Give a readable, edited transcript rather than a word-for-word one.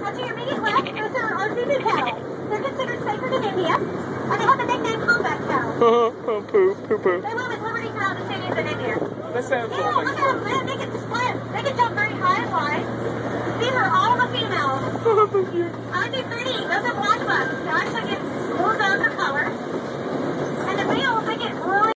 to your immediate left, those are RCB cattle. They're considered sacred in India, and they have the nickname combat cattle. Poo. They live in Liberty Town, the cities in India. That sounds Yeah, look at them, man. They can swim. They can jump very high and wide. These are all the females. so cute. I do 3